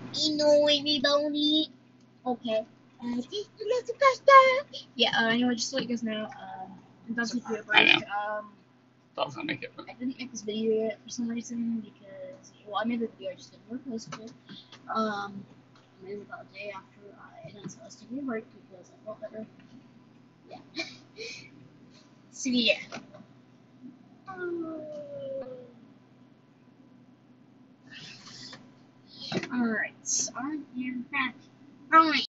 You know everybody. Okay. Just a little faster. Yeah, anyway, just to let you guys know, I'm about to do a break. That was gonna make it. I didn't make this video yet for some reason because, well, I made the video, I just didn't repost it. Maybe about a day after I announced I was taking a break because I felt better. Yeah. So, yeah. Alright, so I'm back. Alright.